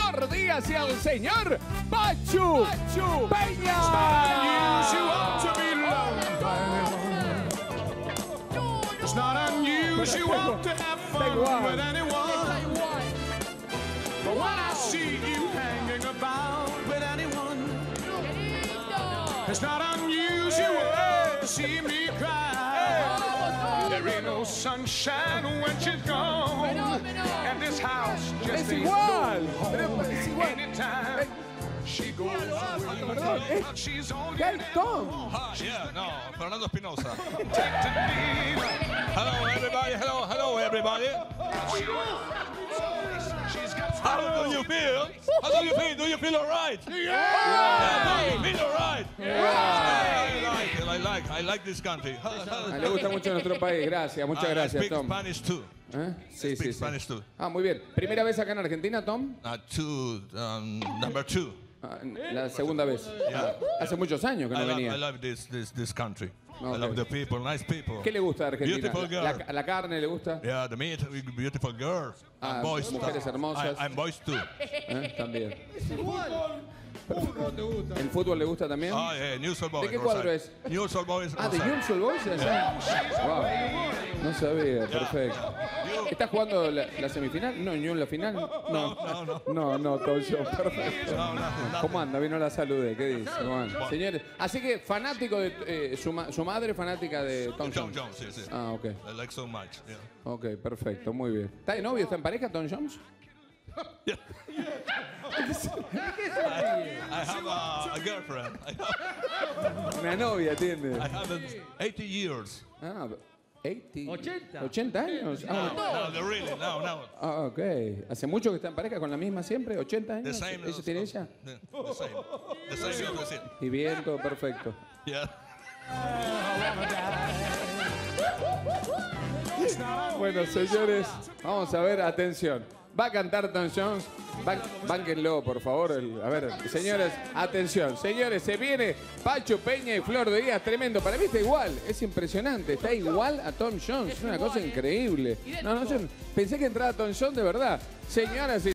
Flor Díaz y al señor Pachu Peña. It's not unusual to have fun with anyone. But when I see you hanging about with anyone, it's not unusual to see me cry. There ain't no sunshine when she's gone, and this house just ain't no home. Anytime she goes away, she's on ¿Qué Tom? Yeah, no, Fernando Espinosa. Hello, everybody. Hello, everybody. How do you feel? How do you feel? Do you feel all right? Yeah. Do you feel all right? Yeah. I like this country. Le gusta mucho nuestro país. Gracias, muchas gracias, I speak Tom. Spanish too. ¿Eh? Sí, Speak sí, Spanish sí. too. Ah, muy bien. ¿Primera vez acá en Argentina, Tom? Number two. Ah, la segunda vez. Ah, hace muchos años que no venía. I love this country. Okay. I love the people, nice people. ¿Qué le gusta de Argentina? Beautiful girl. ¿La carne le gusta? Yeah, the meat, beautiful girls. Ah, And boys. mujeres hermosas. I'm boys too. También. ¿El fútbol le gusta también? Ah, yeah, News All Boys. ¿De qué cuadro es? News All Boys. Ah, de News All Boys. Wow. No sabía, perfecto. ¿Está jugando la semifinal? No, ni en la final. No, Tom Jones, perfecto. ¿Cómo anda? Vino la salud, ¿qué dice? Bueno, señores, así que fanático de su madre, fanática de Tom Jones. Jones, sí. Ah, ok. I like so much. Yeah. Ok, perfecto, muy bien. ¿Está de novio? ¿Está en pareja, Tom Jones? I have a girlfriend. Una novia tiene. I have 80 years. Ah, 80. 80 años. Ah, No, really, no. ah, ok. ¿Hace mucho que está en pareja con la misma siempre? ¿80 The años? same. ¿Ella tiene ella? The same as it. Y bien, todo perfecto. Yeah. Bueno, señores, vamos a ver, atención. Va a cantar Tom Jones. Bánquenlo, por favor. A ver, señores, atención. Señores, se viene Pachu Peña y Flor Díaz. Tremendo. Para mí está igual. Es impresionante. Está igual a Tom Jones. Es una cosa increíble. No, yo pensé que entraba Tom Jones de verdad. Señoras y